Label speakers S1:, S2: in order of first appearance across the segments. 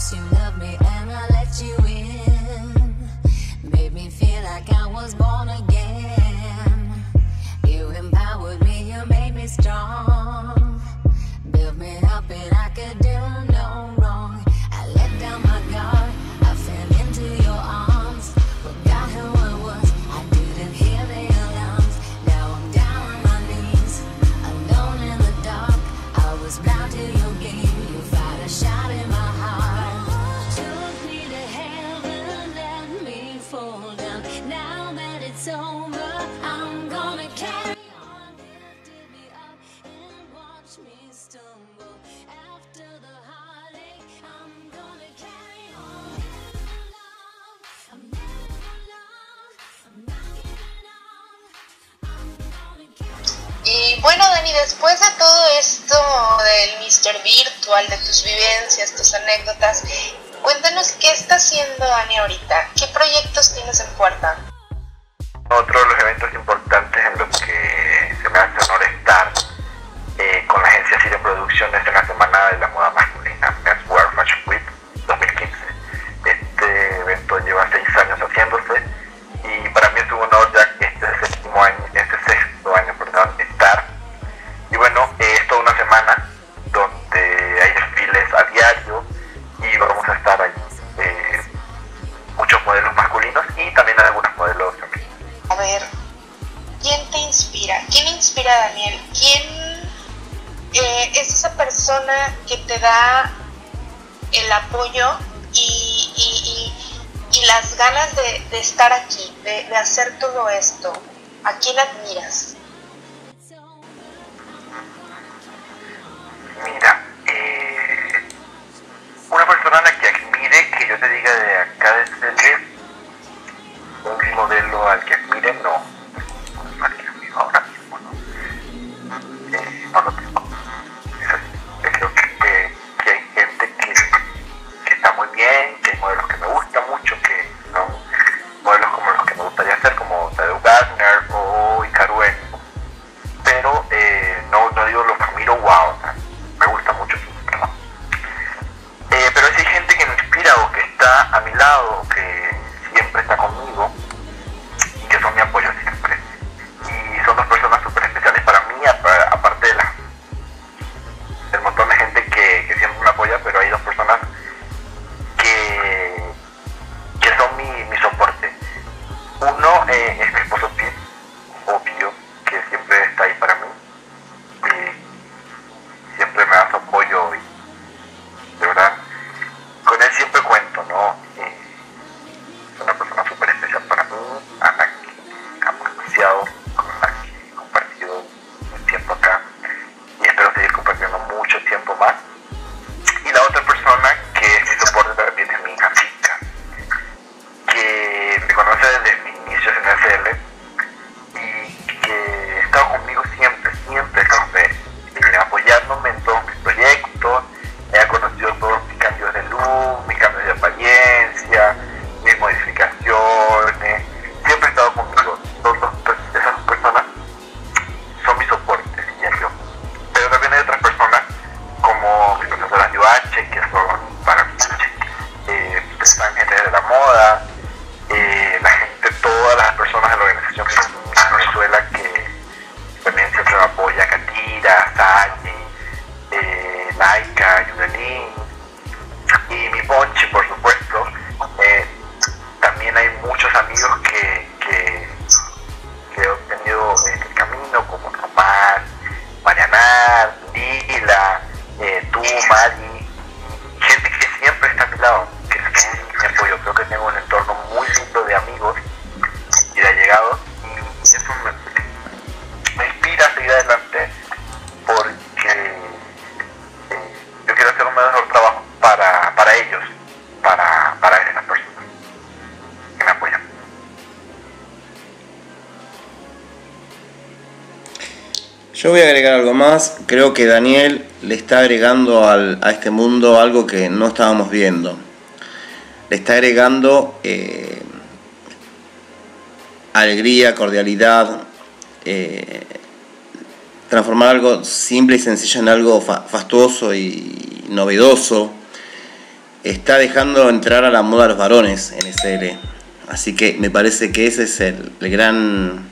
S1: promise you love me and I let you in. Made me feel like I was born again. You empowered me, you made me strong. Built me up and I could do no wrong. I let down my guard, I fell into your arms. Forgot who I was, I didn't hear the alarms. Now I'm down on my knees, alone in the dark. I was blind to your game, you fired a shot in my heart. Took me to heaven and let me fall down. Now that it's over, I'm gonna carry on. Lifted me up and watch me stumble. After the heartache, I'm gonna carry on. I'm living for love, I'm not giving up. I'm gonna carry on.
S2: Y bueno, Dani, después de todo esto del Mr. Virtual, de tus vivencias, tus anécdotas, cuéntanos qué está haciendo Dani ahorita, qué proyectos tienes en puerta.
S3: Otro de los eventos importantes en los que se me hace honor estar con la agencia Sirio Producciones en la Semana de la Moda Masculina, Men's Wear Fashion Week 2015. Este evento lleva 6 años haciéndose y para mí es un honor ya que este es el sexto año, estar. Y bueno, es toda una semana donde hay desfiles a diario y vamos a estar ahí muchos modelos masculinos y también algunos modelos femeninos.
S2: A ver, ¿quién te inspira? ¿Quién inspira a Daniel? ¿Quién es esa persona que te da el apoyo y las ganas de estar aquí, de hacer todo esto? ¿A quién admiras?
S3: Mira, una persona a la que admire, que yo te diga de acá de CL, un modelo al que admire, no al que admiro ahora mismo, ¿no? No lo tengo. Es así. Yo creo que hay gente que está muy bien, que hay modelos que me gustan mucho, que son modelos como los que me gustaría hacer, como Tadeu Gardner o Hikaru Eno, pero no digo los admiro, wow, me gusta mucho su trabajo. Pero si hay gente que me inspira o que está a mi lado, que siempre está conmigo y que son mi apoyo siempre. Y son dos personas súper especiales para mí, aparte del montón de gente que siempre me apoya, pero hay dos personas que son mi soporte. Uno es mi esposo Pete, obvio, que siempre está ahí para mí. Siempre me da su apoyo y de verdad con él siempre cuento, ¿no? Es una persona súper especial para mí, a la que amo demasiado, con la que he compartido un tiempo acá y espero seguir compartiendo mucho tiempo más. Y la otra persona que es mi soporte también es mi hija Chica, que me conoce desde mis inicios en SL y que ha estado conmigo siempre, apoyándome en todos mis proyectos. He conocido todos mis cambios de look, mis cambios de apariencia, mis modificaciones. Siempre ha estado conmigo. Esas dos personas son mi soporte, diría yo. Pero también hay otras personas como mis profesoras de UH, que son para mí mis ángeles de la moda, la gente, todas las personas de la organización que son en Venezuela, que también siempre me apoya: Katira, Sally, Laika, Yunelin y mi Ponchi, por supuesto. También hay muchos amigos que he obtenido en el camino, como Román, Mariana, Lila, tú, Mari, gente que siempre está a mi lado, que son mi apoyo. Creo que tengo un entorno muy lindo de amigos y de allegados, y eso me inspira a seguir adelante, porque yo quiero hacer un mejor trabajo para ellos, para esas personas que me apoyan.
S4: Yo voy a agregar algo más. Creo que Daniel le está agregando a este mundo algo que no estábamos viendo. Le está agregando alegría, cordialidad, transformar algo simple y sencillo en algo fastuoso y novedoso. está dejando entrar a la moda a los varones en SL. Así que me parece que ese es el gran,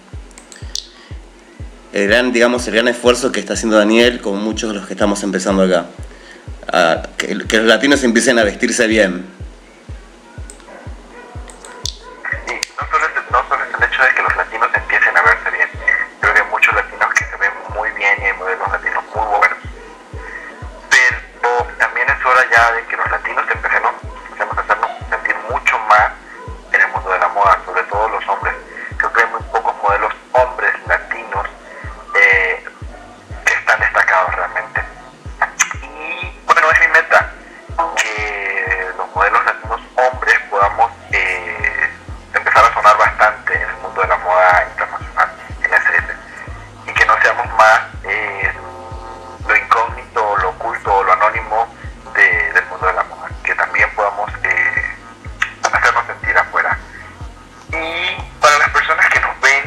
S4: digamos, el gran esfuerzo que está haciendo Daniel con muchos de los que estamos empezando acá. Que los latinos empiecen a vestirse bien.
S3: Y no solo es el hecho de que los latinos empiecen a verse bien. Creo que hay muchos latinos que se ven muy bien y hay modelos latinos muy buenos. Pero también es hora ya de que los latinos empecemos a hacernos sentir mucho más en el mundo de la moda, sobre todo los hombres. Creo que hay muy pocos modelos hombres latinos que están destacados realmente. Y bueno, es mi meta que los modelos latinos hombres podamos empezar a sonar bastante en el mundo de la moda internacional, en SL, y que no seamos más lo incógnito, lo oculto, lo anónimo del mundo de la moda, que también podamos hacernos sentir afuera. Y para las personas que nos ven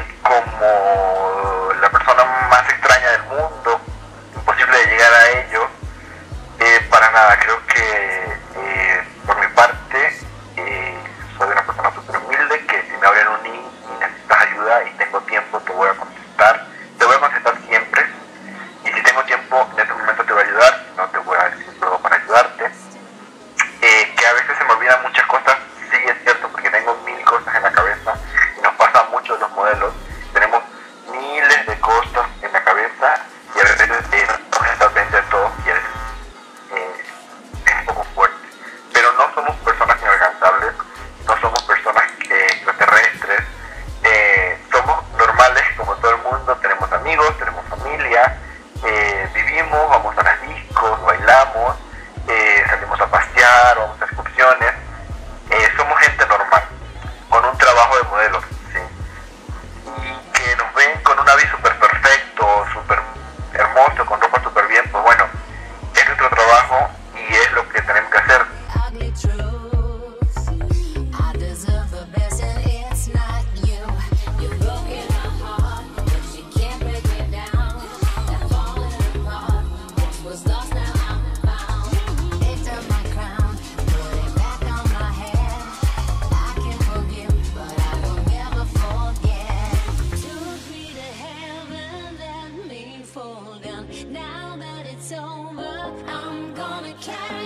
S3: como la persona más extraña del mundo, imposible de llegar a ellos, para nada, creo que por mi parte soy una persona súper humilde, que si me abren un link y necesitas ayuda y tengo tiempo, te voy a contestar siempre, y si tengo tiempo en este momento te voy a ayudar, si no te voy a decir todo para ayudarte. Que a veces se me olvidan muchas cosas, sí es cierto, porque tengo mil cosas en la cabeza y nos pasa a muchos los modelos, tenemos miles de cosas en la cabeza y a veces no podemos estar pendientes de todo y es un poco fuerte, pero no somos personas inalcanzables, no somos personas extraterrestres, somos normales como todo el mundo, tenemos amigos, tenemos familia, vivimos, vamos a las discos, bailamos, salimos a pasear, vamos a excursiones, somos gente normal, con un trabajo de modelos, ¿sí? Y que nos ven con un aviso súper perfecto, súper hermoso, con ropa súper bien, pues bueno, es nuestro trabajo y es lo que tenemos que hacer.
S1: Ugly truth. I deserve the best, and it's not you. You're broken my heart, but you can't break me down. I'm falling apart. What was lost now I'm found. Picked up my crown, put it back on my head. I can forgive, but I will never forget. Took me to heaven, let me fall down. Now that it's over, I'm gonna carry